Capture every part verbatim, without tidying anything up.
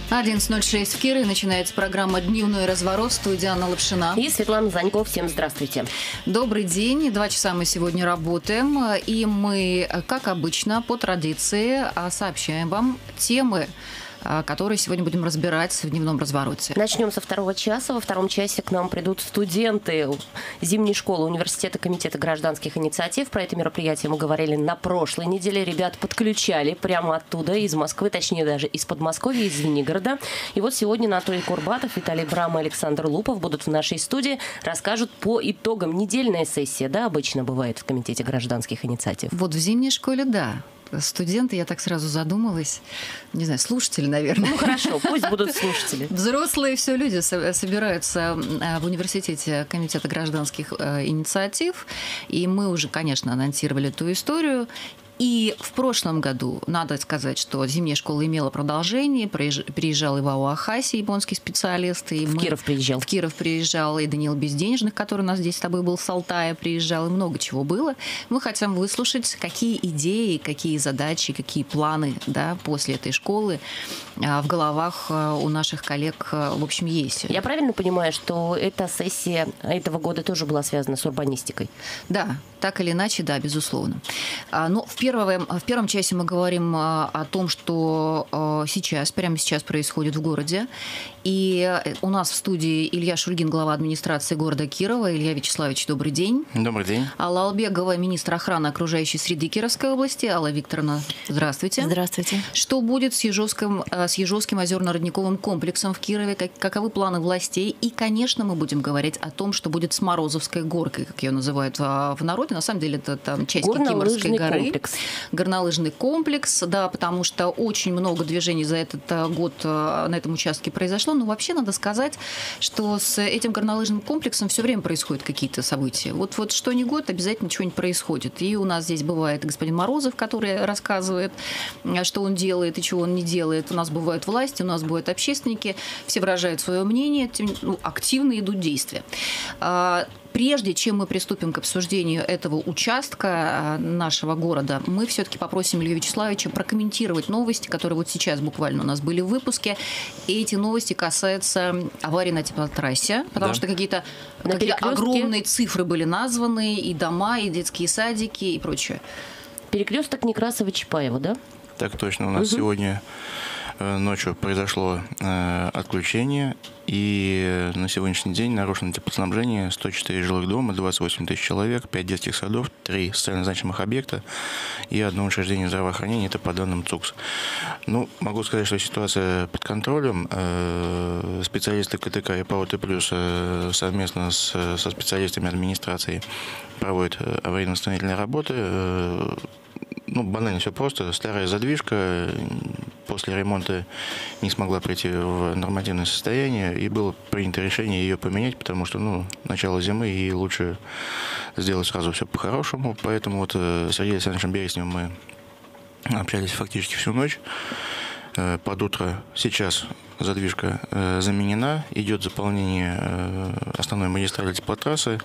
одиннадцать ноль шесть в Кирове. Начинается программа «Дневной разворот». В студии Анна Лапшина. И Светлана Занько. Всем здравствуйте. Добрый день. Два часа мы сегодня работаем. И мы, как обычно, по традиции сообщаем вам темы, которые сегодня будем разбирать в дневном развороте. Начнем со второго часа. Во втором часе к нам придут студенты зимней школы Университета Комитета гражданских инициатив. Про это мероприятие мы говорили на прошлой неделе. Ребят подключали прямо оттуда, из Москвы, точнее даже из Подмосковья, из Звенигорода. И вот сегодня Анатолий Курбатов, Виталий Брам и Александр Лупов будут в нашей студии, расскажут по итогам. Недельная сессия, да, обычно бывает в Комитете гражданских инициатив? Вот в зимней школе, да. Студенты, я так сразу задумалась. Не знаю, слушатели, наверное. Ну хорошо, пусть будут слушатели. Взрослые все люди собираются в университете Комитета гражданских инициатив. И мы уже, конечно, анонсировали эту историю. И в прошлом году, надо сказать, что зимняя школа имела продолжение. Приезжал Ивао Ахаси, японский специалист. И в мы... Киров приезжал. В Киров приезжал и Даниил Безденежных, который у нас здесь с тобой был, с Алтая приезжал. И много чего было. Мы хотим выслушать, какие идеи, какие задачи, какие планы, да, после этой школы в головах у наших коллег, в общем, есть. Я правильно понимаю, что эта сессия этого года тоже была связана с урбанистикой? Да, так или иначе, да, безусловно. Но в Первое, в первом часе мы говорим о том, что сейчас, прямо сейчас происходит в городе. И у нас в студии Илья Шульгин, глава администрации города Кирова. Илья Вячеславович, добрый день. Добрый день. Алла Албегова, министр охраны окружающей среды Кировской области. Алла Викторовна, здравствуйте. Здравствуйте. Что будет с Ежовским, с Ежовским озерно-родниковым комплексом в Кирове? Как, каковы планы властей? И, конечно, мы будем говорить о том, что будет с Морозовской горкой, как ее называют в народе. На самом деле это там часть Кикиморской горы. Комплекс. Горнолыжный комплекс, да, потому что очень много движений за этот год на этом участке произошло. Но вообще надо сказать, что с этим горнолыжным комплексом все время происходят какие-то события. Вот, вот что ни год, обязательно чего-нибудь происходит. И у нас здесь бывает господин Морозов, который рассказывает, что он делает и чего он не делает. У нас бывают власти, у нас бывают общественники. Все выражают свое мнение, ну, активно идут действия. Прежде чем мы приступим к обсуждению этого участка нашего города, мы все-таки попросим Илью Вячеславовича прокомментировать новости, которые вот сейчас буквально у нас были в выпуске. И эти новости касаются аварии на теплотрассе, потому да. что какие-то, какие огромные цифры были названы, и дома, и детские садики, и прочее. Перекресток Некрасова-Чапаева, да? Так точно. У нас угу. сегодня ночью произошло э, отключение, и на сегодняшний день нарушено теплоснабжение: сто четыре жилых дома, двадцать восемь тысяч человек, пять детских садов, три социально значимых объекта и одно учреждение здравоохранения, это по данным ЦУКС. Ну, могу сказать, что ситуация под контролем. Э, специалисты КТК и ПАО Т плюс э, совместно с, со специалистами администрации проводят аварийно-восстановительные работы. Э, ну, банально все просто. Старая задвижка после ремонта не смогла прийти в нормативное состояние, и было принято решение ее поменять, потому что, ну, начало зимы, и лучше сделать сразу все по-хорошему. Поэтому вот с Сергеем Александровичем Бересневым мы общались фактически всю ночь. Под утро сейчас задвижка заменена, идет заполнение основной магистрали теплотрассы,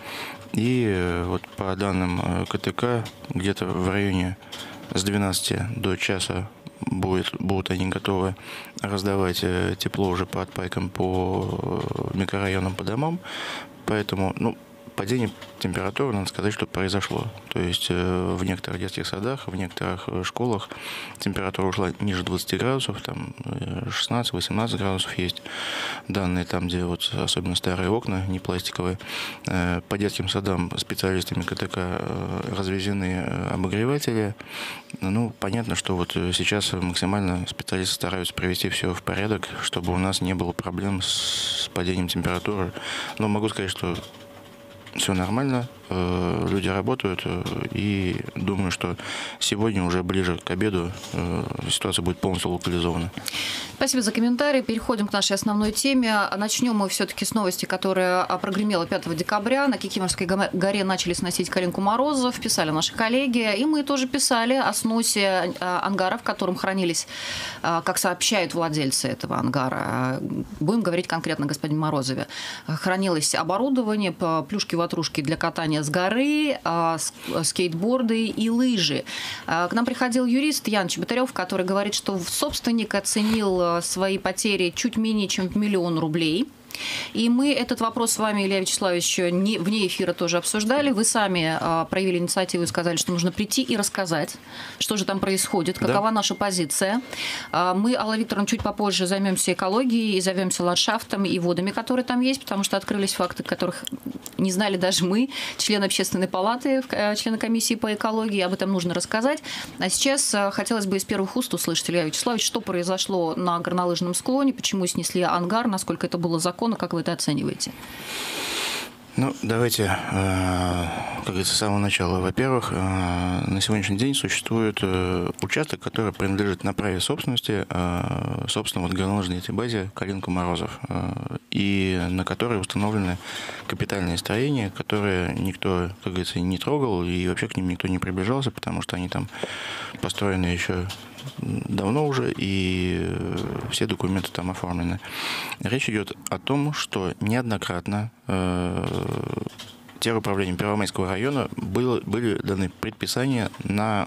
и вот по данным КТК где-то в районе с двенадцати до часа будет, будут они готовы раздавать тепло уже по отпайкам по микрорайонам, по домам. Поэтому, ну, падение температуры, надо сказать, что произошло. То есть в некоторых детских садах, в некоторых школах температура ушла ниже двадцати градусов, там шестнадцать-восемнадцать градусов есть данные там, где вот особенно старые окна, не пластиковые. По детским садам специалистами КТК развезены обогреватели. Ну, понятно, что вот сейчас максимально специалисты стараются привести все в порядок, чтобы у нас не было проблем с падением температуры. Но могу сказать, что все нормально, люди работают, и думаю, что сегодня уже ближе к обеду ситуация будет полностью локализована. Спасибо за комментарий. Переходим к нашей основной теме. Начнем мы все-таки с новости, которая прогремела пятого декабря. На Кикиморской горе начали сносить калинку морозов, писали наши коллеги, и мы тоже писали о сносе ангара, в котором хранились, как сообщают владельцы этого ангара, будем говорить конкретно о господине Морозове, хранилось оборудование, плюшки-ватрушки для катания с горы, скейтборды и лыжи. К нам приходил юрист Ян Чеботарев, который говорит, что собственник оценил свои потери чуть менее чем в миллион рублей. И мы этот вопрос с вами, Илья Вячеславович, не, вне эфира тоже обсуждали. Вы сами а, проявили инициативу и сказали, что нужно прийти и рассказать, что же там происходит, какова да. наша позиция. А, мы, Алла Викторовна, чуть попозже займемся экологией и займемся ландшафтом и водами, которые там есть, потому что открылись факты, которых не знали даже мы, члены Общественной палаты, члены комиссии по экологии. Об этом нужно рассказать. А сейчас а, хотелось бы из первых уст услышать, Илья Вячеславович, что произошло на горнолыжном склоне, почему снесли ангар, насколько это было законно. Как вы это оцениваете? Ну, давайте, э, как говорится, с самого начала. Во-первых, э, на сегодняшний день существует э, участок, который принадлежит на праве собственности, э, собственно, вот горнолыжной этой базе Калинка-Морозов, э, и на которой установлены капитальные строения, которые никто, как говорится, не трогал, и вообще к ним никто не приближался, потому что они там построены еще давно уже, и все документы там оформлены. Речь идет о том, что неоднократно э, теруправлением Первомайского района было, были даны предписания на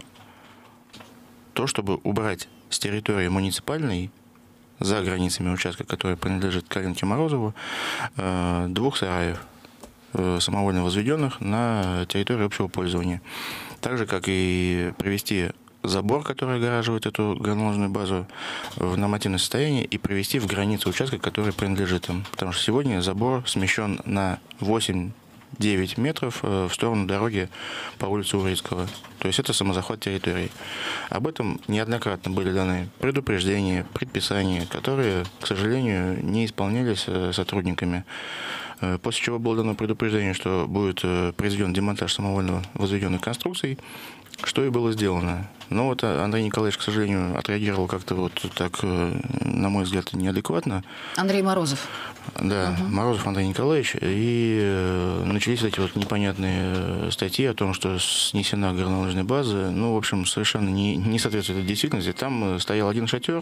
то, чтобы убрать с территории муниципальной, за границами участка, который принадлежит Калинке Морозову, э, двух сараев, э, самовольно возведенных на территории общего пользования. Так же, как и привести забор, который огораживает эту горнолыжную базу, в нормативное состояние и привести в границы участка, который принадлежит им. Потому что сегодня забор смещен на восемь-девять метров в сторону дороги по улице Урицкого. То есть это самозахват территории. Об этом неоднократно были даны предупреждения, предписания, которые, к сожалению, не исполнялись сотрудниками. После чего было дано предупреждение, что будет произведен демонтаж самовольно возведенных конструкций, что и было сделано. Но вот Андрей Николаевич, к сожалению, отреагировал как-то вот так, на мой взгляд, неадекватно. Андрей Морозов. Да, угу. Морозов Андрей Николаевич. И начались эти вот непонятные статьи о том, что снесена горнолыжная база. Ну, в общем, совершенно не, не соответствует действительности. Там стоял один шатер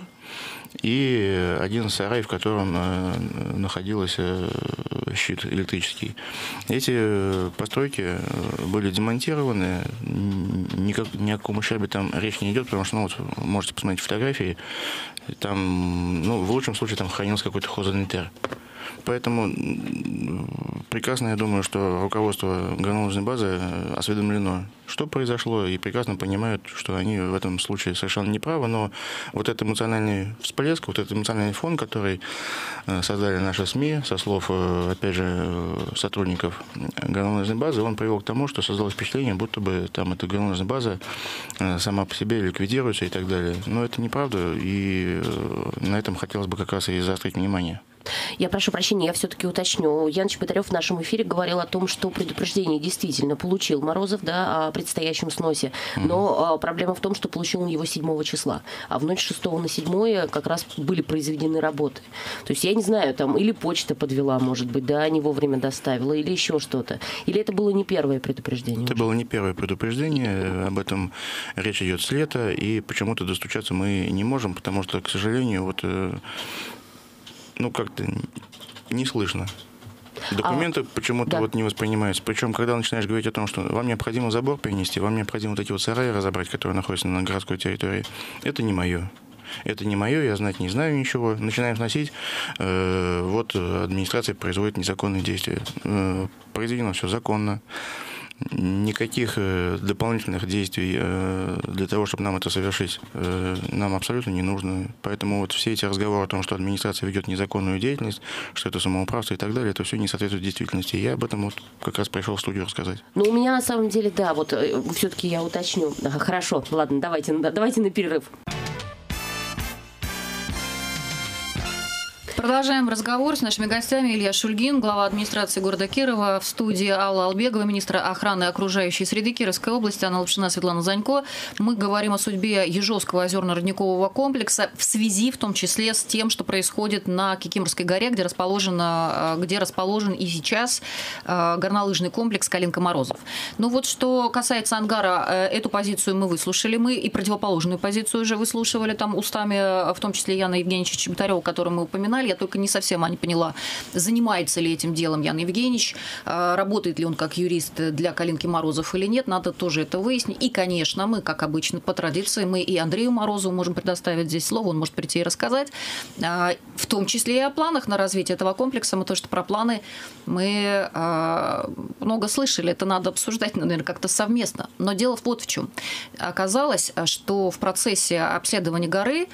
и один сарай, в котором находился щит электрический. Эти постройки были демонтированы. Никак, ни о каком ущербе там речь не идет, потому что, ну, вот, можете посмотреть фотографии, там, ну, в лучшем случае там хранился какой-то хозанитар. Поэтому прекрасно, я думаю, что руководство горнолыжной базы осведомлено, что произошло, и прекрасно понимают, что они в этом случае совершенно не правы, но вот этот эмоциональный всплеск, вот этот эмоциональный фон, который создали наши СМИ, со слов, опять же, сотрудников горнолыжной базы, он привел к тому, что создалось впечатление, будто бы там эта горнолыжная база сама по себе ликвидируется и так далее. Но это неправда, и на этом хотелось бы как раз и заострить внимание. Я прошу прощения, я все-таки уточню. Ян Чеботарев в нашем эфире говорил о том, что предупреждение действительно получил Морозов, да, о предстоящем сносе. Но mm-hmm. проблема в том, что получил он его седьмого числа. А в ночь шестого на седьмое как раз были произведены работы. То есть я не знаю, там или почта подвела, может быть, да, не вовремя доставила, или еще что-то. Или это было не первое предупреждение? Это было не первое предупреждение. Об этом речь идет с лета. И почему-то достучаться мы не можем, потому что, к сожалению, вот... ну, как-то не слышно. Документы а, почему-то да. вот не воспринимаются. Причем, когда начинаешь говорить о том, что вам необходимо забор перенести, вам необходимо вот эти вот сараи разобрать, которые находятся на городской территории, это не мое. Это не мое, я знать не знаю ничего. Начинаем сносить, э, вот администрация производит незаконные действия. Э, произведено все законно. Никаких дополнительных действий для того, чтобы нам это совершить, нам абсолютно не нужно. Поэтому вот все эти разговоры о том, что администрация ведет незаконную деятельность, что это самоуправство и так далее, это все не соответствует действительности. Я об этом вот как раз пришел в студию рассказать. Ну, у меня на самом деле, да, вот все-таки я уточню. Ага, хорошо, ладно, давайте, давайте на перерыв. Продолжаем разговор с нашими гостями. Илья Шульгин, глава администрации города Кирова, в студии Алла Албегова, министр охраны окружающей среды Кировской области, Анна Лапшина, Светлана Занько. Мы говорим о судьбе Ежовского озерно-родникового комплекса в связи, в том числе, с тем, что происходит на Кикиморской горе, где, расположено, где расположен и сейчас горнолыжный комплекс Калинка-Морозов. Ну вот, что касается ангара, эту позицию мы выслушали, мы и противоположную позицию уже выслушивали там устами, в том числе Яна Евгеньевича Чеботарева, которого мы упоминали. Я Я только не совсем, Аня, поняла, занимается ли этим делом Ян Евгеньевич, работает ли он как юрист для Калинки Морозов или нет, надо тоже это выяснить. И, конечно, мы, как обычно, по традиции, мы и Андрею Морозову можем предоставить здесь слово, он может прийти и рассказать, в том числе и о планах на развитие этого комплекса. Мы то, что про планы мы много слышали, это надо обсуждать, наверное, как-то совместно. Но дело вот в чем. Оказалось, что в процессе обследования горы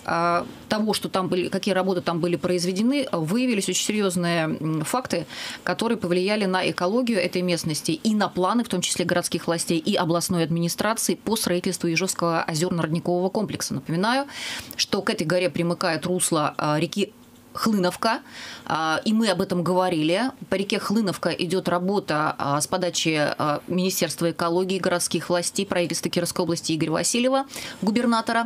того, что там были, какие работы там были произведены, выявились очень серьезные факты, которые повлияли на экологию этой местности и на планы, в том числе городских властей и областной администрации по строительству Ижевского озерно-родникового комплекса. Напоминаю, что к этой горе примыкает русло реки Хлыновка, и мы об этом говорили. По реке Хлыновка идет работа с подачи Министерства экологии, городских властей, правительства Кировской области Игоря Васильева, губернатора.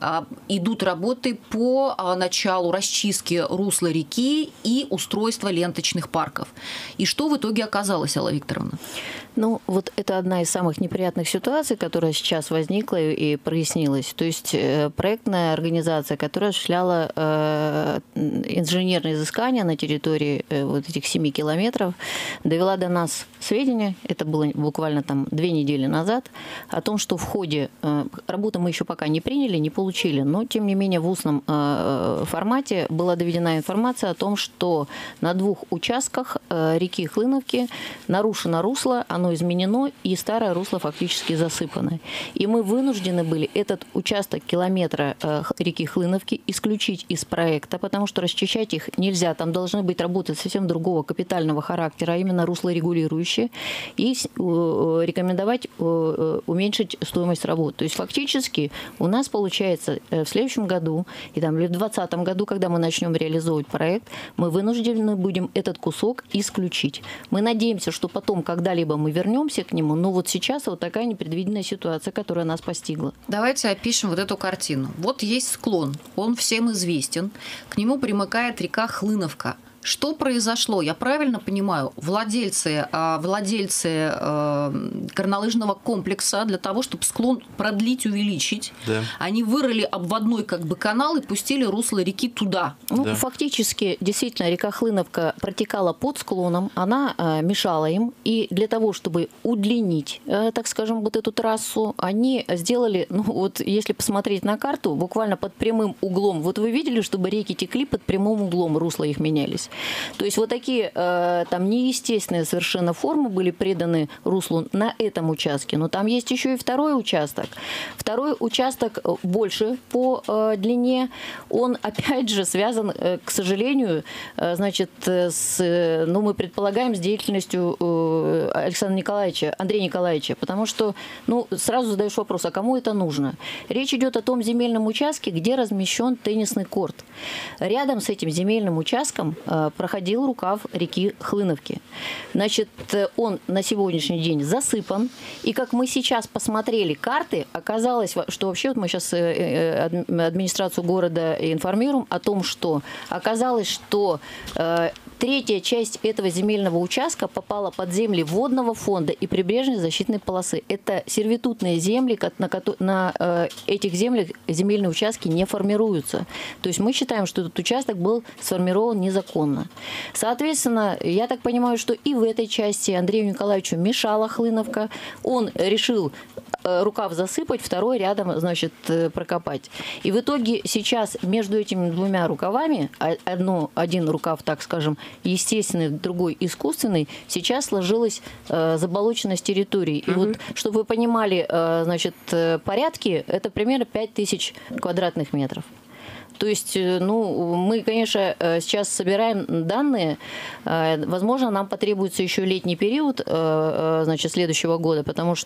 Идут работы по началу расчистки русла реки и устройства ленточных парков. И что в итоге оказалось, Алла Викторовна? Ну, вот это одна из самых неприятных ситуаций, которая сейчас возникла и прояснилась. То есть проектная организация, которая осуществляла э, инженерные изыскания на территории э, вот этих семи километров, довела до нас сведения, это было буквально там две недели назад, о том, что в ходе э, работы мы еще пока не приняли, не получили, но тем не менее в устном э, формате была доведена информация о том, что на двух участках э, реки Хлыновки нарушено русло, оно изменено, и старое русло фактически засыпано. И мы вынуждены были этот участок километра э, реки Хлыновки исключить из проекта, потому что расчищать их нельзя. Там должны быть работы совсем другого капитального характера, а именно руслорегулирующие, и э, рекомендовать э, уменьшить стоимость работ. То есть фактически у нас получается э, в следующем году, и там, или в двадцатом году, когда мы начнем реализовывать проект, мы вынуждены будем этот кусок исключить. Мы надеемся, что потом когда-либо мы вернемся к нему, но вот сейчас вот такая непредвиденная ситуация, которая нас постигла. Давайте опишем вот эту картину. Вот есть склон, он всем известен, к нему примыкает река Хлыновка. Что произошло? Я правильно понимаю, владельцы, владельцы горнолыжного комплекса для того, чтобы склон продлить, увеличить, да. Они вырыли обводной как бы канал и пустили русло реки туда. Ну, да. Фактически, действительно, река Хлыновка протекала под склоном, она э, мешала им, и для того, чтобы удлинить, э, так скажем, вот эту трассу, они сделали, ну вот если посмотреть на карту, буквально под прямым углом, вот вы видели, чтобы реки текли под прямым углом, русла их менялись. То есть вот такие э, там неестественные совершенно формы были приданы руслу на этом участке. Но там есть еще и второй участок. Второй участок больше по э, длине. Он, опять же, связан, э, к сожалению, э, значит, с, э, ну, мы предполагаем, с деятельностью э, Александра Николаевича, Андрея Николаевича. Потому что, ну, сразу задаешь вопрос, а кому это нужно? Речь идет о том земельном участке, где размещен теннисный корт. Рядом с этим земельным участком э, проходил рукав реки Хлыновки. Значит, он на сегодняшний день засыпан. И как мы сейчас посмотрели карты, оказалось, что вообще вот мы сейчас администрацию города информируем о том, что оказалось, что э, третья часть этого земельного участка попала под земли водного фонда и прибрежной защитной полосы. Это сервитутные земли, на, на э, этих землях земельные участки не формируются. То есть мы считаем, что этот участок был сформирован незаконно. Соответственно, я так понимаю, что и в этой части Андрею Николаевичу мешала Хлыновка. Он решил рукав засыпать, второй рядом, значит, прокопать. И в итоге сейчас между этими двумя рукавами, одно, один рукав, так скажем, естественный, другой искусственный, сейчас сложилась э, заболоченность территории. И угу. вот, чтобы вы понимали, э, значит, порядки, это примерно пять тысяч квадратных метров. То есть, ну, мы, конечно, сейчас собираем данные. Возможно, нам потребуется еще летний период, значит, следующего года, потому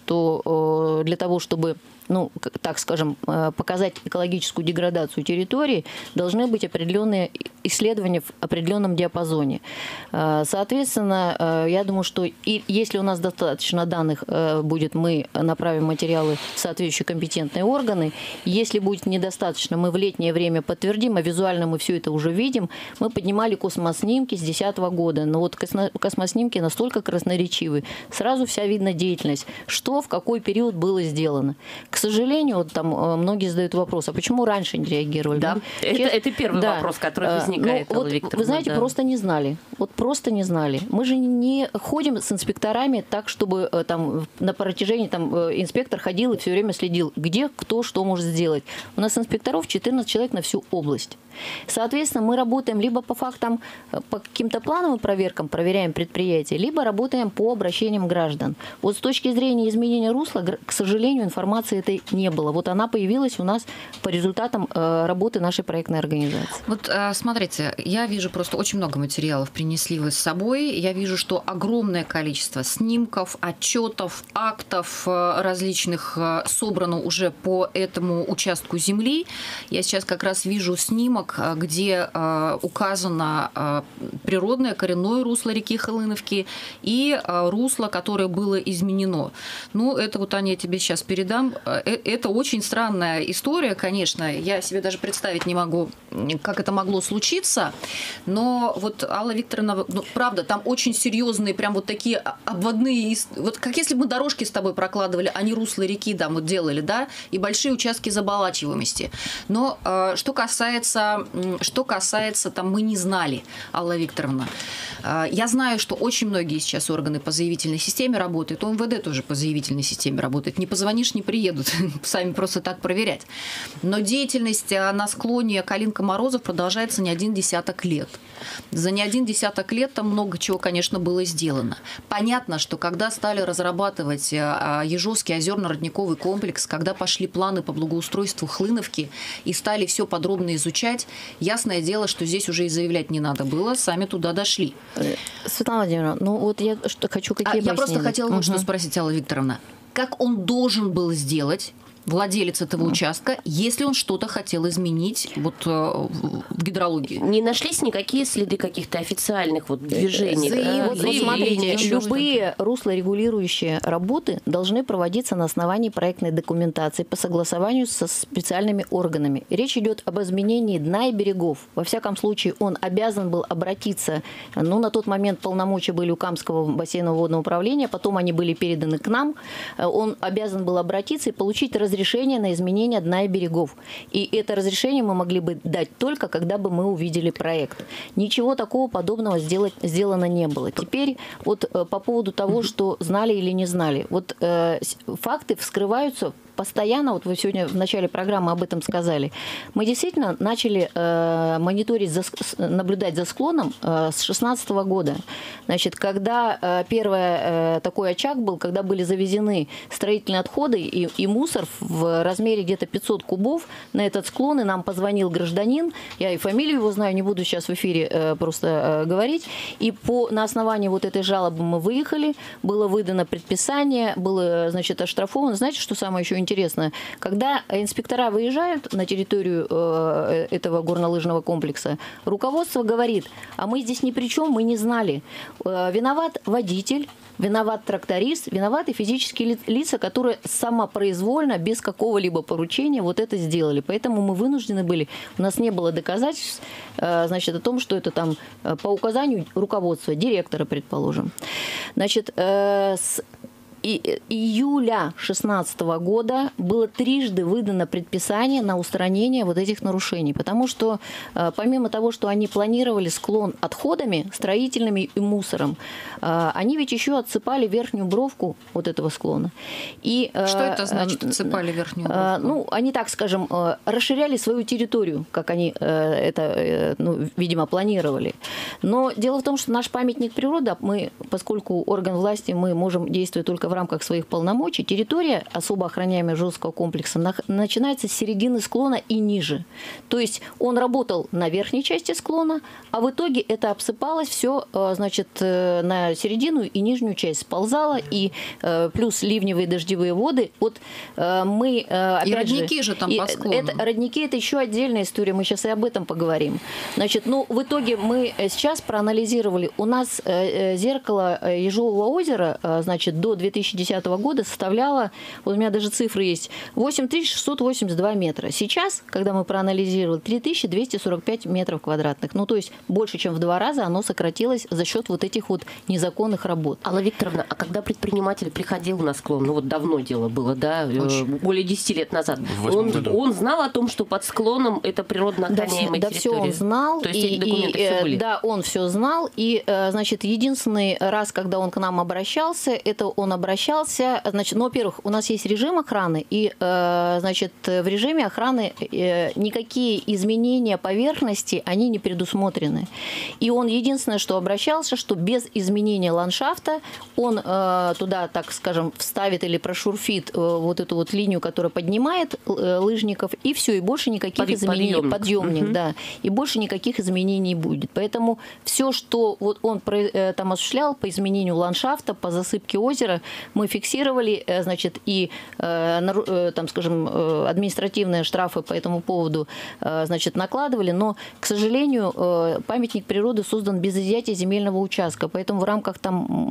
что для того, чтобы, ну, так скажем, показать экологическую деградацию территории, должны быть определенные исследования в определенном диапазоне. Соответственно, я думаю, что и если у нас достаточно данных будет, мы направим материалы в соответствующие компетентные органы. Если будет недостаточно, мы в летнее время подтвердим, а визуально мы все это уже видим. Мы поднимали космоснимки с две тысячи десятого года, но вот космоснимки настолько красноречивы. Сразу вся видна деятельность, что в какой период было сделано. К сожалению, вот там многие задают вопрос, а почему раньше не реагировали? Да, это, это первый да. вопрос, который возникает. возникает, ну, Алла вот, Викторовна? Вы знаете, да. просто не знали. Вот просто не знали. Мы же не ходим с инспекторами так, чтобы там на протяжении там инспектор ходил и все время следил, где кто что может сделать. У нас инспекторов четырнадцать человек на всю область. Соответственно, мы работаем либо по фактам, по каким-то плановым проверкам, проверяем предприятия, либо работаем по обращениям граждан. Вот с точки зрения изменения русла, к сожалению, информации этой не было. Вот она появилась у нас по результатам работы нашей проектной организации. Вот смотрите, я вижу просто очень много материалов принесли вы с собой. Я вижу, что огромное количество снимков, отчетов, актов различных собрано уже по этому участку земли. Я сейчас как раз вижу снимок, где указано природное коренное русло реки Хлыновки и русло, которое было изменено. Ну, это вот, Аня, я тебе сейчас передам. Это очень странная история, конечно. Я себе даже представить не могу, как это могло случиться. Но вот, Алла Викторовна, ну, правда, там очень серьезные, прям вот такие обводные, вот как если бы мы дорожки с тобой прокладывали, а не русло реки, да, мы делали, да, и большие участки заболачиваемости. Но что касается Что касается, там, мы не знали, Алла Викторовна. Я знаю, что очень многие сейчас органы по заявительной системе работают, ОМВД тоже по заявительной системе работает. Не позвонишь, не приедут, сами просто так проверять. Но деятельность на склоне Калинка-Морозов продолжается не один десяток лет. За не один десяток лет там много чего, конечно, было сделано. Понятно, что когда стали разрабатывать Ежовский озерно-родниковый комплекс, когда пошли планы по благоустройству Хлыновки и стали все подробно изучать, ясное дело, что здесь уже и заявлять не надо было, сами туда дошли. Светлана Владимировна, ну вот я что хочу какие а, Я просто хотела вот угу. что спросить, Алла Викторовна. Как он должен был сделать, владелец этого участка, если он что-то хотел изменить вот, э, в гидрологии? Не нашлись никакие следы каких-то официальных вот движений? Заявления, вот, вот смотрите, любые руслорегулирующие работы должны проводиться на основании проектной документации по согласованию со специальными органами. Речь идет об изменении дна и берегов. Во всяком случае, он обязан был обратиться, ну, на тот момент полномочия были у Камского бассейнового водного управления, потом они были переданы к нам. Он обязан был обратиться и получить разрешение разрешение на изменение дна и берегов. И это разрешение мы могли бы дать только, когда бы мы увидели проект. Ничего такого подобного сделать, сделано не было. Теперь вот по поводу того, что знали или не знали. Вот э, факты вскрываются постоянно, вот вы сегодня в начале программы об этом сказали, мы действительно начали э, мониторить, за, наблюдать за склоном э, с две тысячи шестнадцатого года. Значит, когда э, первый э, такой очаг был, когда были завезены строительные отходы и, и мусор в размере где-то пятьсот кубов на этот склон, и нам позвонил гражданин, я и фамилию его знаю, не буду сейчас в эфире э, просто э, говорить, и по, на основании вот этой жалобы мы выехали, было выдано предписание, было, значит, оштрафовано. Знаете, что самое еще интересное? Интересно, когда инспектора выезжают на территорию э, этого горнолыжного комплекса, руководство говорит, а мы здесь ни при чем, мы не знали. Э, виноват водитель, виноват тракторист, виноваты физические лица, которые самопроизвольно, без какого-либо поручения вот это сделали. Поэтому мы вынуждены были, у нас не было доказательств, э, значит, о том, что это там э, по указанию руководства, директора, предположим. Значит, э, с И июля две тысячи шестнадцатого года было трижды выдано предписание на устранение вот этих нарушений, потому что помимо того, что они планировали склон отходами строительными и мусором, они ведь еще отсыпали верхнюю бровку вот этого склона. И, что это значит, отсыпали верхнюю бровку? Ну, они, так скажем, расширяли свою территорию, как они это, ну, видимо, планировали. Но дело в том, что наш памятник природы, мы, поскольку орган власти, мы можем действовать только в рамках своих полномочий, территория особо охраняемого Ежовского комплекса начинается с середины склона и ниже. То есть он работал на верхней части склона, а в итоге это обсыпалось все, значит, на середину и нижнюю часть сползало, и плюс ливневые дождевые воды. Вот мы, опять и родники же, же там по склону. Это, родники – это еще отдельная история, мы сейчас и об этом поговорим. Значит, ну, в итоге мы сейчас проанализировали, у нас зеркало Ежового озера, значит, до две тысячи тысячи десятого года составляла, вот у меня даже цифры есть, восемь тысяч шестьсот восемьдесят два метра. Сейчас, когда мы проанализировали, три тысячи двести сорок пять метров квадратных. Ну, то есть больше, чем в два раза оно сократилось за счет вот этих вот незаконных работ. Алла Викторовна, а когда предприниматель приходил на склон, ну вот давно дело было, да, Очень. более десяти лет назад, он, он знал о том, что под склоном это природно охраняемая да, территория? Да, все он знал. То есть и, эти документы и, все были? Да, он все знал. И, значит, единственный раз, когда он к нам обращался, это он обращался, значит, ну, во-первых, у нас есть режим охраны, и, значит, в режиме охраны никакие изменения поверхности, они не предусмотрены. И он единственное, что обращался, что без изменения ландшафта он туда, так скажем, вставит или прошурфит вот эту вот линию, которая поднимает лыжников, и все, и больше никаких Под, изменений. подъемник, подъемник угу. да. И больше никаких изменений будет. Поэтому все, что вот он там осуществлял по изменению ландшафта, по засыпке озера, мы фиксировали, значит, и там, скажем, административные штрафы по этому поводу, значит, накладывали, но, к сожалению, памятник природы создан без изъятия земельного участка, поэтому в рамках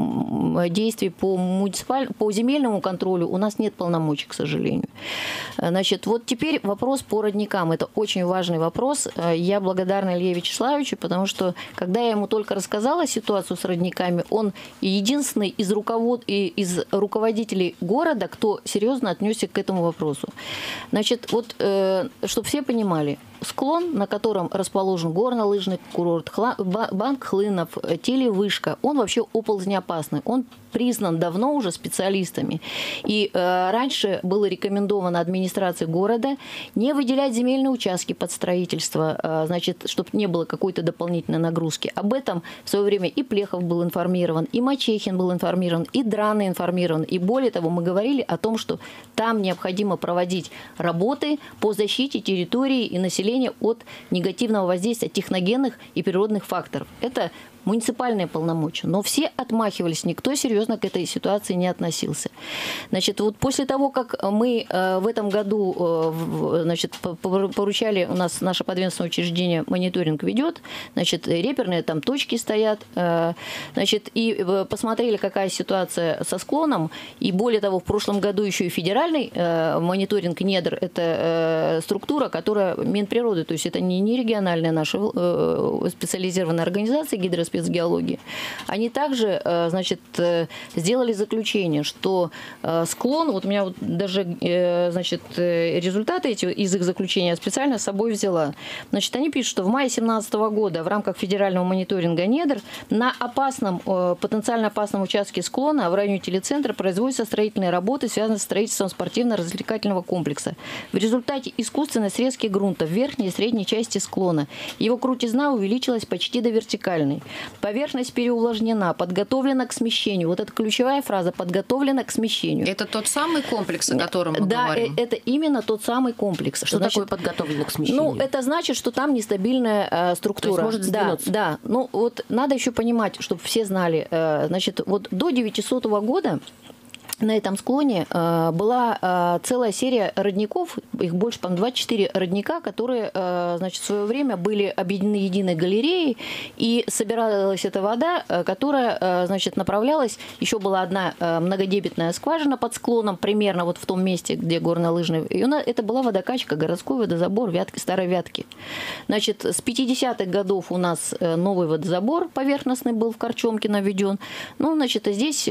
там действий по муниципаль... по земельному контролю у нас нет полномочий, к сожалению. Значит, вот теперь вопрос по родникам. Это очень важный вопрос. Я благодарна Илье Вячеславовичу, потому что, когда я ему только рассказала ситуацию с родниками, он единственный из, руковод... из руководителей города, кто серьезно отнесся к этому вопросу. Значит, вот, э, чтобы все понимали, склон, на котором расположен горнолыжный курорт, банк Хлынов, телевышка, он вообще оползнеопасный. Он признан давно уже специалистами. И э, раньше было рекомендовано администрации города не выделять земельные участки под строительство, э, значит, чтобы не было какой-то дополнительной нагрузки. Об этом в свое время и Плехов был информирован, и Мачехин был информирован, и Драны информирован. И более того, мы говорили о том, что там необходимо проводить работы по защите территории и населения от негативного воздействия техногенных и природных факторов. Это муниципальные полномочия. Но все отмахивались, никто серьезно к этой ситуации не относился. Значит, вот после того, как мы в этом году, значит, поручали, у нас наше подведомственное учреждение мониторинг ведет, значит, реперные там точки стоят, значит, и посмотрели, какая ситуация со склоном, и более того, в прошлом году еще и федеральный мониторинг недр, это структура, которая Минприроды, то есть это не, не региональная наша специализированная организация гидроспециализации, геологии. Они также, значит, сделали заключение, что склон, вот у меня вот даже, значит, результаты эти из их заключения я специально с собой взяла. Значит, они пишут, что в мае две тысячи семнадцатого года в рамках федерального мониторинга недр на опасном, потенциально опасном участке склона в районе телецентра производятся строительные работы, связанные с строительством спортивно-развлекательного комплекса. В результате искусственной срезки грунта в верхней и средней части склона его крутизна увеличилась почти до вертикальной. Поверхность переувлажнена, подготовлена к смещению. Вот это ключевая фраза – подготовлена к смещению. Это тот самый комплекс, о котором мы да, говорим? Да, это именно тот самый комплекс. Что значит, такое подготовлено к смещению? Ну, это значит, что там нестабильная э, структура. То есть может сдвинуться. Да, да. Ну, вот надо еще понимать, чтобы все знали. Э, значит, вот до девятисотого года на этом склоне э, была э, целая серия родников, их больше, по-моему, двадцать четыре родника, которые, э, значит, в свое время были объединены единой галереей, и собиралась эта вода, э, которая, э, значит, направлялась, еще была одна э, многодебетная скважина под склоном, примерно вот в том месте, где горнолыжный, и она, это была водокачка, городской водозабор Вятки, Старой Вятки. Значит, с пятидесятых годов у нас э, новый водозабор поверхностный был в Корчомке наведен, ну, значит, здесь...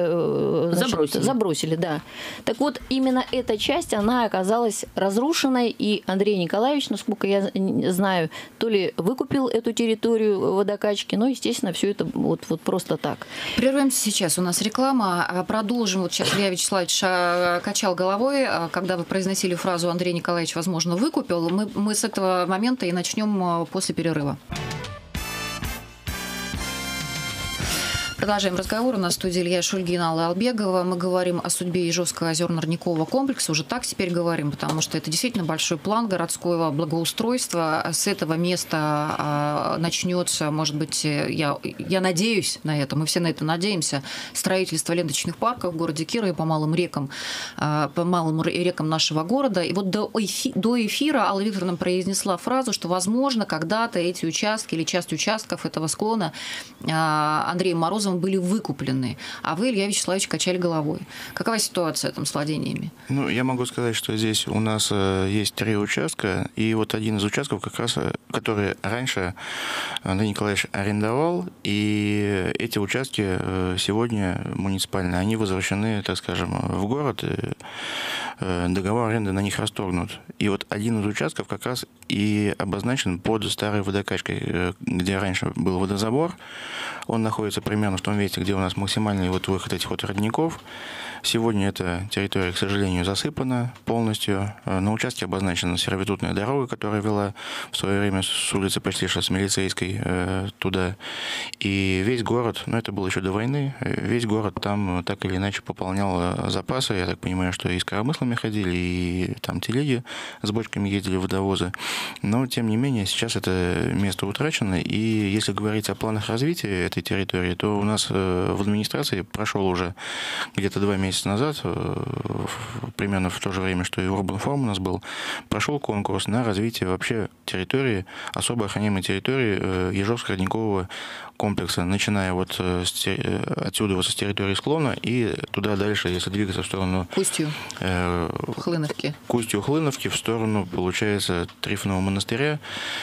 Э, значит, Забросили. Забросили, да. Так вот, именно эта часть, она оказалась разрушенной, и Андрей Николаевич, насколько я знаю, то ли выкупил эту территорию водокачки, но, естественно, все это вот, вот просто так. Прервемся сейчас. У нас реклама. Продолжим. Вот сейчас Илья Вячеславович качал головой, когда вы произносили фразу «Андрей Николаевич, возможно, выкупил». Мы, мы с этого момента и начнем после перерыва. Продолжаем разговор. У нас в студии Илья Шульгин, Алла Албегова. Мы говорим о судьбе Ижевского озерно-родникового комплекса. Уже так теперь говорим, потому что это действительно большой план городского благоустройства. С этого места начнется, может быть, я, я надеюсь на это, мы все на это надеемся, строительство ленточных парков в городе Кирове по малым рекам, по малым рекам нашего города. И вот до, эфи, до эфира Алла Викторовна произнесла фразу, что, возможно, когда-то эти участки или часть участков этого склона Андреем Морозовым образом были выкуплены. А вы, Илья Вячеславович, качали головой. Какова ситуация там с владениями? Ну, я могу сказать, что здесь у нас есть три участка, и вот один из участков, как раз, который раньше Андрей Николаевич арендовал, и эти участки сегодня муниципальные, они возвращены, так скажем, в город, договор аренды на них расторгнут. И вот один из участков как раз и обозначен под старой водокачкой, где раньше был водозабор. Он находится примерно в том месте, где у нас максимальный вот выход этих вот родников. Сегодня эта территория, к сожалению, засыпана полностью. На участке обозначена сервитутная дорога, которая вела в свое время с улицы почти что с Милицейской э, туда. И весь город, ну это было еще до войны, весь город там так или иначе пополнял запасы. Я так понимаю, что и с коромыслами ходили, и там телеги с бочками ездили, водовозы. Но, тем не менее, сейчас это место утрачено. И если говорить о планах развития этой территории, то у нас в администрации прошел уже где-то два месяца назад, примерно в то же время, что и Urban Forum у нас был, прошел конкурс на развитие вообще территории, особо охраняемой территории Ежовско-родникового комплекса, начиная вот с, отсюда, вот с территории склона, и туда дальше, если двигаться в сторону... К устью э, Хлыновки. К устью Хлыновки, в сторону, получается, Трифонова монастыря.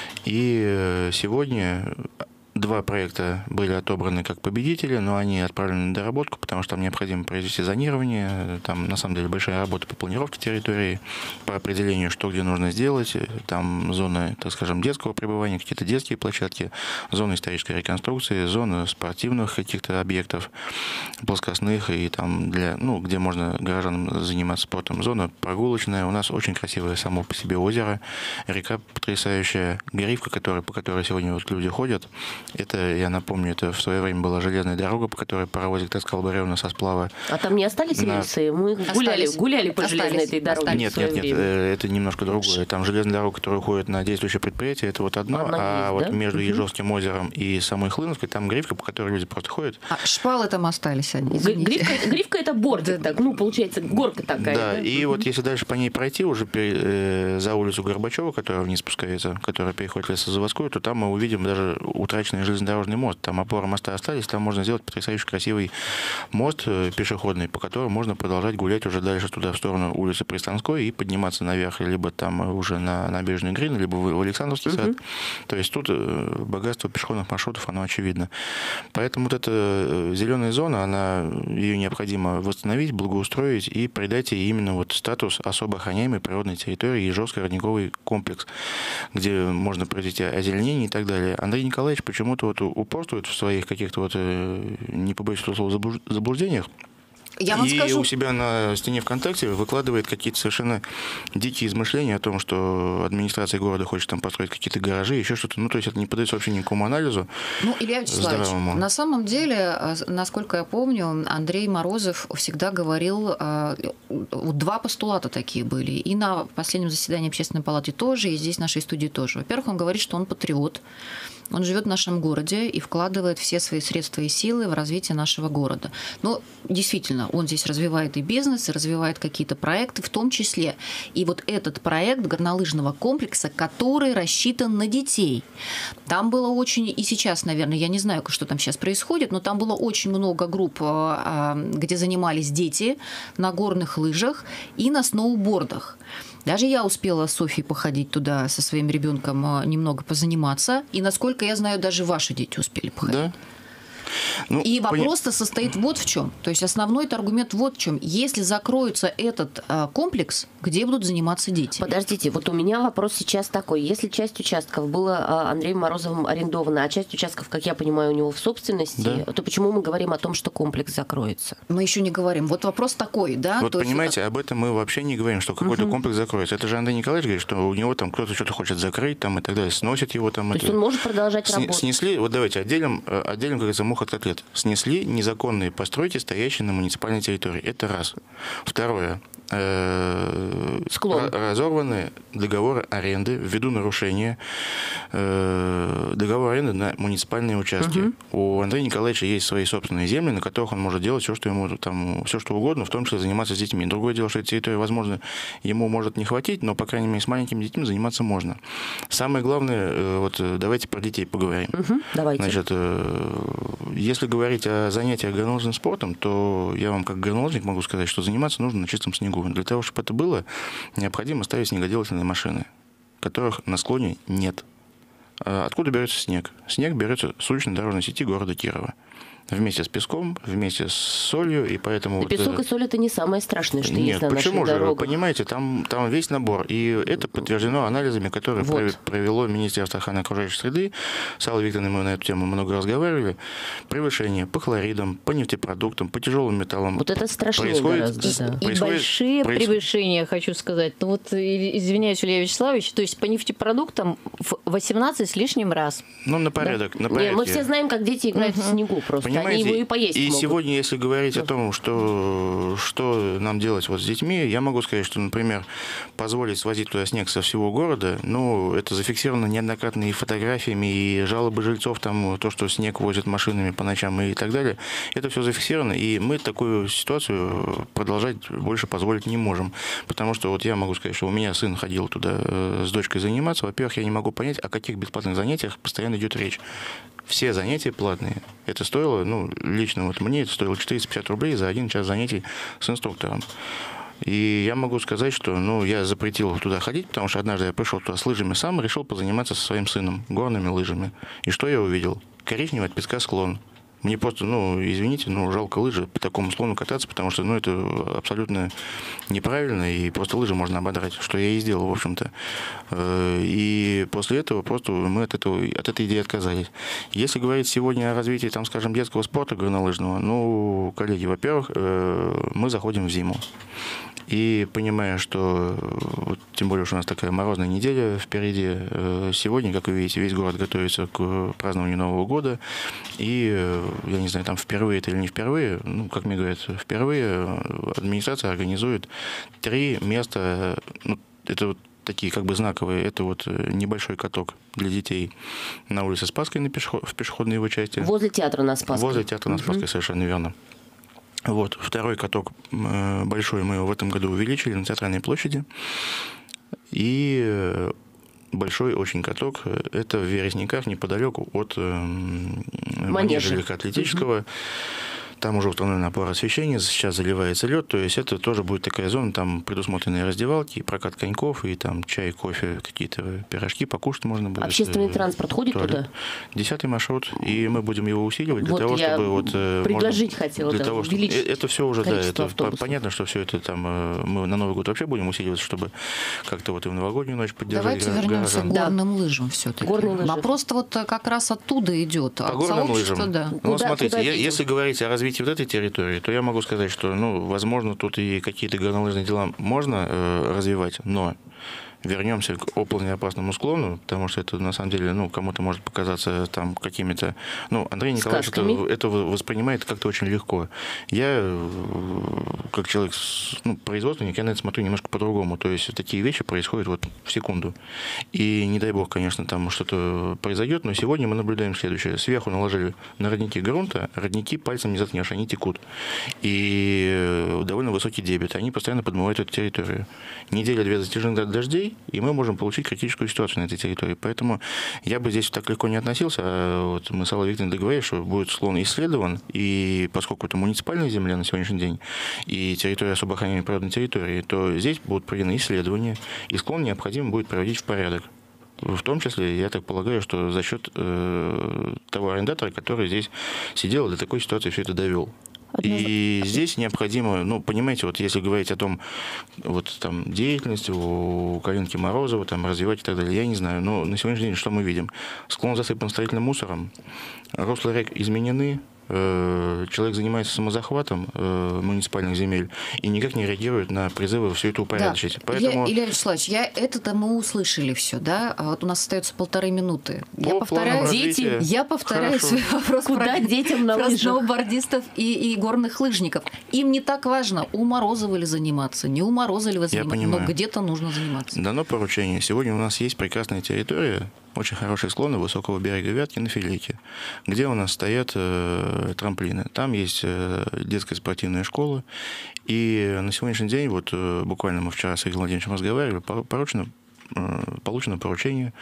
И сегодня... Два проекта были отобраны как победители, но они отправлены на доработку, потому что там необходимо произвести зонирование. Там, на самом деле, большая работа по планировке территории, по определению, что где нужно сделать. Там зона, так скажем, детского пребывания, какие-то детские площадки, зона исторической реконструкции, зона спортивных каких-то объектов, плоскостных, и там, для, ну, где можно горожанам заниматься спортом. Зона прогулочная. У нас очень красивое само по себе озеро, река потрясающая, Гривка, которая, по которой сегодня вот люди ходят. Это, я напомню, это в свое время была железная дорога, по которой паровозик таскал бревна со сплава. А там не остались на... рельсы? Мы остались. гуляли, гуляли по остались. железной этой дороге. Нет, нет, нет, время. это немножко другое. Там железная дорога, которая уходит на действующее предприятие, это вот одно, Она а есть, вот да? между угу. Ежовским озером и самой Хлыновкой там Гривка, по которой люди просто ходят. А шпалы там остались они, Гривка, гривка это бортик, так, ну, получается, горка такая. Да, да? и вот если дальше по ней пройти, уже э, за улицу Горбачева, которая вниз спускается, которая переходит в Лесозаводскую, то там мы увидим даже утраченный железнодорожный мост. Там опоры моста остались, там можно сделать потрясающе красивый мост пешеходный, по которому можно продолжать гулять уже дальше туда, в сторону улицы Пристанской, и подниматься наверх, либо там уже на набережную Грин, либо в Александровский uh-huh. сад. То есть тут богатство пешеходных маршрутов, оно очевидно. Поэтому вот эта зеленая зона, она, ее необходимо восстановить, благоустроить и придать ей именно вот статус особо охраняемой природной территории Ежовско-родниковый комплекс, где можно произвести озеленение и так далее. Андрей Николаевич почему-то вот упорствует в своих каких-то, вот, не побоюсь этого слова, заблуждениях. Я вам и скажу... у себя на стене ВКонтакте выкладывает какие-то совершенно дикие измышления о том, что администрация города хочет там построить какие-то гаражи, еще что-то. Ну, то есть это не поддается вообще никакому анализу. Ну, Илья Вячеславович, здравому. На самом деле, насколько я помню, Андрей Морозов всегда говорил, два постулата такие были. И на последнем заседании Общественной палаты тоже, и здесь в нашей студии тоже. Во-первых, он говорит, что он патриот. Он живет в нашем городе и вкладывает все свои средства и силы в развитие нашего города. Но действительно, он здесь развивает и бизнес, и развивает какие-то проекты, в том числе и вот этот проект горнолыжного комплекса, который рассчитан на детей. Там было очень, и сейчас, наверное, я не знаю, что там сейчас происходит, но там было очень много групп, где занимались дети на горных лыжах и на сноубордах. Даже я успела с Софьей походить туда со своим ребенком, немного позаниматься. И, насколько я знаю, даже ваши дети успели походить. Да. Ну, и вопрос-то состоит вот в чем. То есть основной аргумент вот в чем. Если закроется этот а, комплекс, где будут заниматься дети? Подождите, вот у меня вопрос сейчас такой. Если часть участков была Андреем Морозовым арендована, а часть участков, как я понимаю, у него в собственности, да. то почему мы говорим о том, что комплекс закроется? Мы еще не говорим. Вот вопрос такой, да? Вот то понимаете, есть... об этом мы вообще не говорим, что какой-то угу. комплекс закроется. Это же Андрей Николаевич говорит, что у него там кто-то что-то хочет закрыть там, и так далее, сносит его там. То это... есть он может продолжать Сни- работать? Снесли, вот давайте отделим, отделим, как говорится, мух от котлет. Снесли незаконные постройки, стоящие на муниципальной территории. Это раз. Второе. Разорваны договоры аренды ввиду нарушения договора аренды на муниципальные участки. Угу. У Андрея Николаевича есть свои собственные земли, на которых он может делать все, что ему там, все, что угодно, в том числе заниматься с детьми. Другое дело, что эта территория, возможно, ему может не хватить, но, по крайней мере, с маленькими детьми заниматься можно. Самое главное, вот давайте про детей поговорим. Угу, давайте. Значит, если говорить о занятиях горнолыжным спортом, то я вам как горнолыжник могу сказать, что заниматься нужно на чистом снегу. Для того, чтобы это было, необходимо ставить снегоделательные машины, которых на склоне нет. Откуда берется снег? Снег берется с улично-дорожной сети города Кирова. Вместе с песком, вместе с солью, и поэтому... И вот, песок и соль — это не самое страшное, что нет, есть на почему наших же? дорогах. Вы понимаете, там, там весь набор. И это подтверждено анализами, которые Вот. провело Министерство охраны окружающей среды. С Аллой Викторовной мы на эту тему много разговаривали. Превышение по хлоридам, по нефтепродуктам, по тяжелым металлам. Вот это страшнее происходит, гораздо, да. И происходит- большие происходит- превышения, хочу сказать. Ну вот, и- извиняюсь, Илья Вячеславович, то есть по нефтепродуктам в восемнадцать с лишним раз. Ну, на порядок, на Не, порядке. мы все знаем, как дети играют в снегу просто. Они Понимаете, его и поесть и могут. сегодня, если говорить о том, что, что нам делать вот с детьми, я могу сказать, что, например, позволить свозить туда снег со всего города, ну, это зафиксировано неоднократно и фотографиями, и жалобы жильцов, там, то, что снег возят машинами по ночам и так далее. Это все зафиксировано, и мы такую ситуацию продолжать больше позволить не можем. Потому что вот я могу сказать, что у меня сын ходил туда э, с дочкой заниматься. Во-первых, я не могу понять, о каких бесплатных занятиях постоянно идет речь. Все занятия платные. Это стоило, ну, лично вот мне это стоило четыреста пятьдесят рублей за один час занятий с инструктором. И я могу сказать, что, ну, я запретил туда ходить, потому что однажды я пришел туда с лыжами сам и решил позаниматься со своим сыном горными лыжами. И что я увидел? Коричневый от песка склон. Мне просто, ну, извините, ну, жалко лыжи по такому склону кататься, потому что, ну, это абсолютно неправильно, и просто лыжи можно ободрать, что я и сделал, в общем-то. И после этого просто мы от, этого, от этой идеи отказались. Если говорить сегодня о развитии, там, скажем, детского спорта горнолыжного, ну, коллеги, во-первых, мы заходим в зиму. И понимая, что, вот, тем более, что у нас такая морозная неделя впереди, сегодня, как вы видите, весь город готовится к празднованию Нового года. И, я не знаю, там впервые это или не впервые, ну, как мне говорят, впервые администрация организует три места, ну, это вот такие как бы знаковые, это вот небольшой каток для детей на улице Спасской, на пешеход, в пешеходной его части. Возле театра на Спасской. Возле театра на Спасской, угу. Совершенно верно. Вот, второй каток большой мы его в этом году увеличили на Театральной площади. И большой очень каток – это в Вересниках, неподалеку от манежа легкоатлетического. Угу. Там уже установлен опор освещения, сейчас заливается лед, то есть это тоже будет такая зона, там предусмотренные раздевалки, прокат коньков, и там чай, кофе, какие-то пирожки, покушать можно будет. Общественный транспорт ходит туалет. Туда? Десятый маршрут, и мы будем его усиливать для вот того, я чтобы вот предложить можно, хотела, для да, того, чтобы это все уже, да, это автобусов. Понятно, что все это там мы на Новый год вообще будем усиливаться, чтобы как-то вот и в новогоднюю ночь поддержать. Давайте вернемся к горным да. лыжам все-таки. Горные лыжи. Вопрос вот как раз оттуда идет. По горным лыжам. Да. Ну, куда, смотрите, куда я, если говорить о развитии вот этой территории, то я могу сказать, что, ну, возможно, тут и какие-то горнолыжные дела можно э, развивать, но вернемся к оползнеопасному склону, потому что это, на самом деле, ну, кому-то может показаться там какими-то... Ну, Андрей Николаевич это, это воспринимает как-то очень легко. Я, как человек, ну, производственник, я на это смотрю немножко по-другому. То есть такие вещи происходят вот в секунду. И не дай бог, конечно, там что-то произойдет, но сегодня мы наблюдаем следующее. Сверху наложили на родники грунта, родники пальцем не заткнешь, они текут. И довольно высокий дебет. Они постоянно подмывают эту территорию. Неделя-две затяжных дождей, и мы можем получить критическую ситуацию на этой территории. Поэтому я бы здесь так легко не относился. А вот мы с Аллой Викторовной договорились, что будет склон исследован, и поскольку это муниципальная земля на сегодняшний день, и территория особо охраняемой природной территории, то здесь будут проведены исследования, и склон необходимо будет приводить в порядок. В том числе, я так полагаю, что за счет э, того арендатора, который здесь сидел, до такой ситуации все это довел. И здесь необходимо, ну, понимаете, вот если говорить о том, вот там деятельности у Калинки Морозова, там развивать и так далее, я не знаю, но на сегодняшний день что мы видим? Склон засыпан строительным мусором, русла рек изменены, человек занимается самозахватом э, муниципальных земель и никак не реагирует на призывы все это упорядочить. Да. Поэтому... Илья, Илья Вячеславович, я это-то мы услышали все, да? А вот у нас остается полторы минуты. Я По повторяю, дети, я повторяю Хорошо. свой вопрос Куда про, детям на про лыжах? сноубордистов и, и горных лыжников. Им не так важно, у Морозова ли заниматься, не у Морозова ли вы заниматься, но где-то нужно заниматься. Дано поручение. Сегодня у нас есть прекрасная территория, очень хорошие склоны высокого берега Вятки на Филейке, где у нас стоят э, трамплины. Там есть э, детская спортивная школа. И на сегодняшний день, вот э, буквально мы вчера с Игорем Владимировичем разговаривали, поручено получено поручение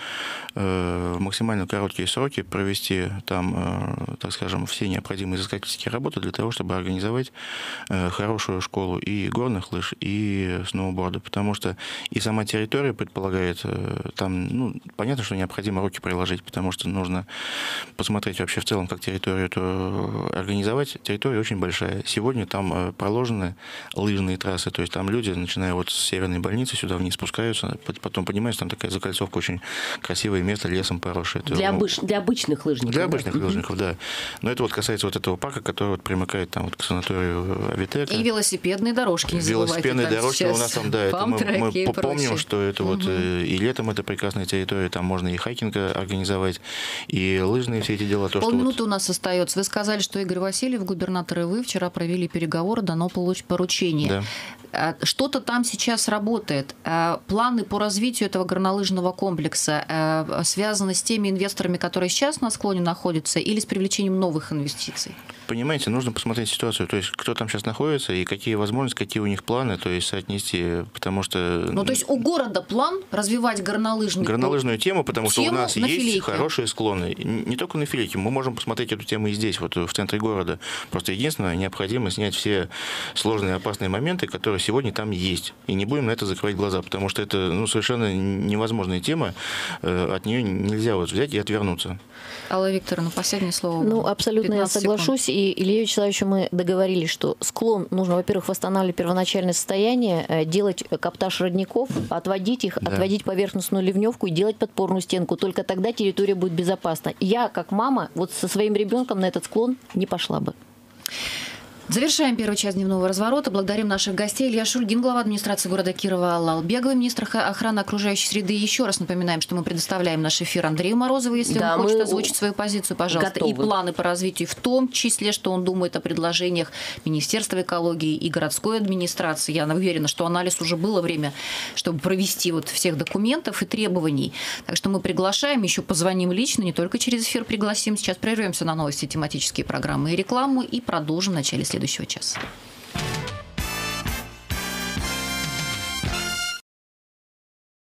в максимально короткие сроки провести там, так скажем, все необходимые изыскательские работы для того, чтобы организовать хорошую школу и горных лыж, и сноуборда. Потому что и сама территория предполагает, там, ну, понятно, что необходимо руки приложить, потому что нужно посмотреть вообще в целом, как территорию эту организовать. Территория очень большая. Сегодня там проложены лыжные трассы, то есть там люди, начиная вот с северной больницы, сюда вниз спускаются, потом, понимаешь, там такая закольцовка, очень красивое место, лесом поросшее. Для, ну, обыч... для обычных лыжников. Для обычных да? лыжников, да. Но это вот касается вот этого парка, который вот примыкает там вот к санаторию Авитека. И велосипедные дорожки, не забывайте. Велосипедные дорожки у нас там, да, это мы, мы помним, что это угу. вот и летом это прекрасная территория, там можно и хайкинг организовать, и лыжные все эти дела. То, Полминуты что вот... у нас остается. Вы сказали, что Игорь Васильев, губернатор, и вы вчера провели переговоры, дано поручение. Да. Что-то там сейчас работает. Планы по развитию этого горнолыжного комплекса связаны с теми инвесторами, которые сейчас на склоне находятся, или с привлечением новых инвестиций? Понимаете, нужно посмотреть ситуацию, то есть кто там сейчас находится и какие возможности, какие у них планы, то есть соотнести, потому что... Ну, то есть у города план развивать горнолыжный горнолыжную тему, потому тему что у нас есть Филейке. Хорошие склоны. Не только на Филейке, мы можем посмотреть эту тему и здесь, вот в центре города. Просто единственное, необходимо снять все сложные опасные моменты, которые сегодня там есть. И не будем на это закрывать глаза, потому что это ну, совершенно невозможная тема, от нее нельзя вот взять и отвернуться. Алла Викторовна, последнее слово. Ну, абсолютно я соглашусь. Секунд. И Илья Вячеславович, мы договорились, что склон нужно, во-первых, восстанавливать первоначальное состояние, делать каптаж родников, отводить их, да. отводить поверхностную ливневку и делать подпорную стенку. Только тогда территория будет безопасна. Я, как мама, вот со своим ребенком на этот склон не пошла бы. Завершаем первую часть дневного разворота. Благодарим наших гостей. Илья Шульгин, глава администрации города Кирова, Алла Албегова, министр охраны окружающей среды. Еще раз напоминаем, что мы предоставляем наш эфир Андрею Морозову, если да, он хочет озвучить свою позицию, пожалуйста. Готовы. И планы по развитию, в том числе, что он думает о предложениях Министерства экологии и городской администрации. Я уверена, что анализ уже было время, чтобы провести вот всех документов и требований. Так что мы приглашаем, еще позвоним лично, не только через эфир пригласим. Сейчас прервемся на новости, тематические программы и рекламу и продолжим в начале следующего часа.